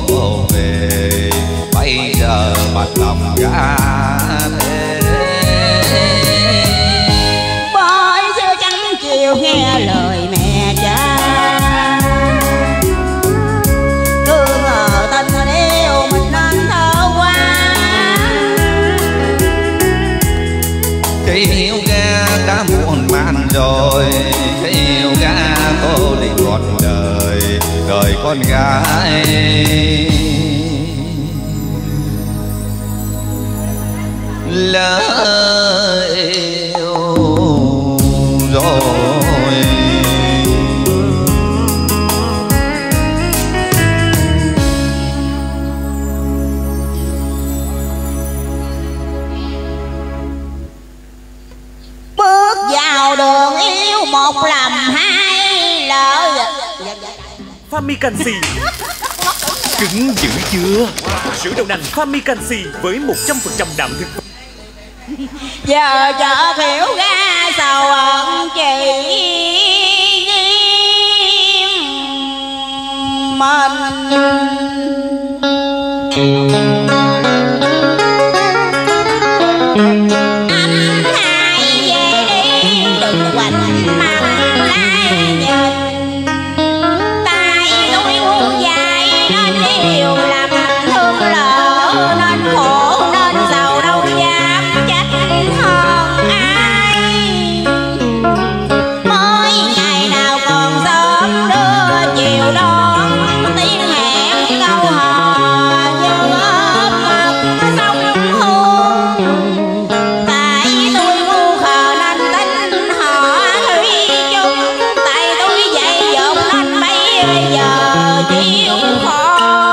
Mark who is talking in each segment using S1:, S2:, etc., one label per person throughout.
S1: về, bây giờ bạch lòng gã thế.
S2: Bởi xưa chẳng chịu nghe lời mẹ cha, cứ ngờ tình yêu mình nên thơ qua.
S1: Khi yêu ga đã muộn màng rồi, khi yêu ga cô đi ngọt đời, đời con gái. Lỡ yêu rồi.
S2: Bước vào đường yêu một làm hai lỡ.
S3: Fami Canxi cứng dữ chưa? Sữa đậu nành Fami Canxi với 100% đạm thực vật.
S2: Giờ chợ hiểu ra sầu ẩn chị mình. Anh hai về đi đừng quạnh mặt lại nhìn, tay tôi ngu dài nên điều làm thương lỡ, nên khổ nên giàu đâu dám trách hơn ai. Mới ngày nào còn sớm đưa chiều đón, tiếng hẹn câu hò như ướp mật sông hương. Tại tôi ngu khờ nên tính họ thủy chung, tại tôi dạy dột nên bây giờ chịu khổ.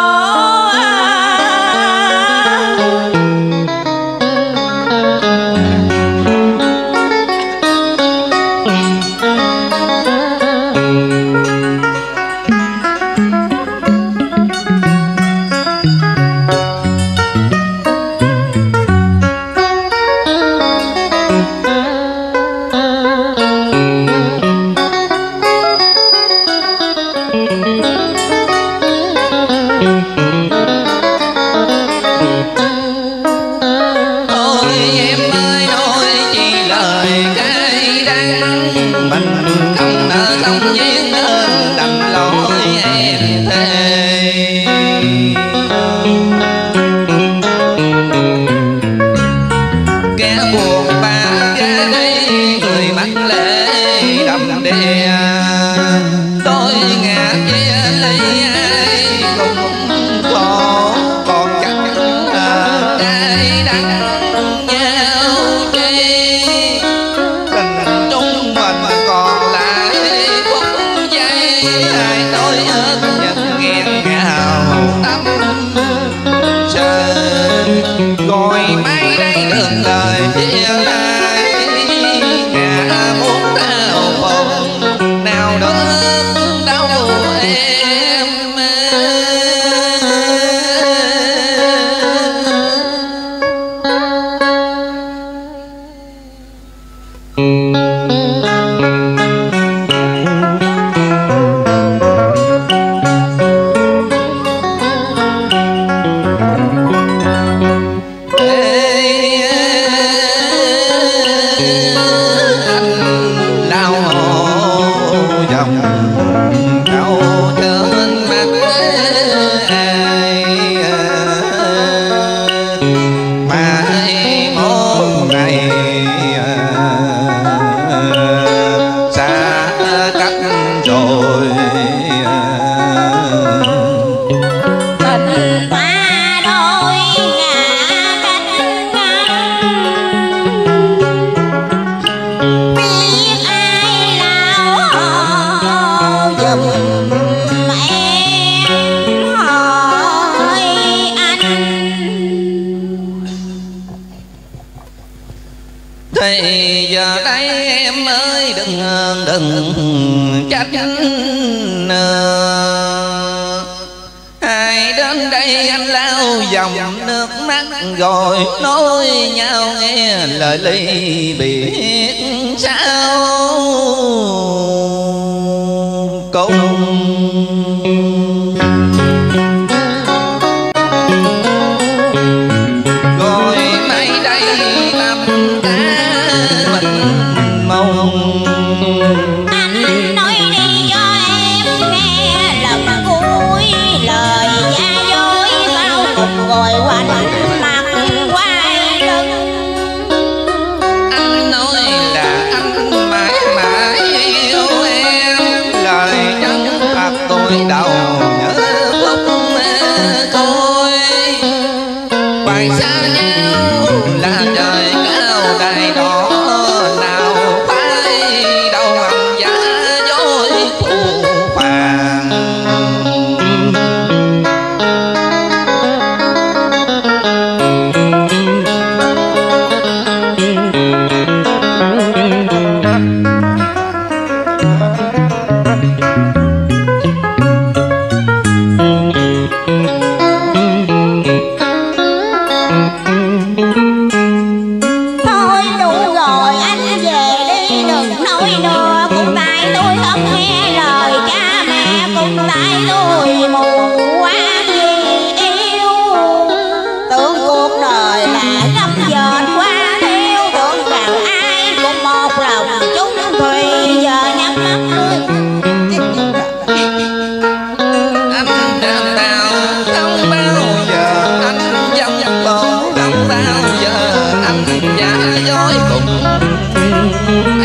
S1: Ôi em ơi nói chi lời cay đắng, mình không nợ không duyên nên đành lỗi em thề. Kẻ buồn ba gái người mắt lệ đầm đìa, tôi ngạc chia lấy ai cũng khổ, còn chẳng ai đắng nhau chi. Tình chung mình còn lại phút giây, hai tôi ớt nhận nghẹn ngào tâm trời. Rồi mấy đây đường lời chia tay, ngã muốn đau buồn nào nữa đâu em. Anh đau dòng đau trên mặt ai, mà một ngày xa cách rồi.
S2: Tình ta đôi ngả cách ngăn, biết ai lao giùm em hỏi anh.
S1: Thì giờ đây em ơi đừng trách nữa. Ai đến đây anh lao dòng nước mắt rồi nói nhau nghe lời ly biệt sao cùng. tình cả mình mong.
S2: Anh nói đi cho em nghe lần cuối lời giả dối bao cùng rồi quanh mặt quay lưng.
S1: Anh nói là anh mãi mãi yêu em, lời chân thật tôi đầu nhớ phút thôi. Phải xa nhau là trời cao đài đỏ, nào phải đâu hầm giả dối phù phàng.
S2: Thôi đủ rồi anh về đi đừng nói nữa, cũng tại tôi không nghe lời cha mẹ, cũng tại tôi mù quáng vì yêu. Tưởng cuộc đời là gấp dệt qua theo, tưởng rằng ai cũng một lòng chung thủy, giờ nhắm mắt
S1: Anh đàn nào không bao giờ anh dám bộ, không bao giờ anh giả dối cùng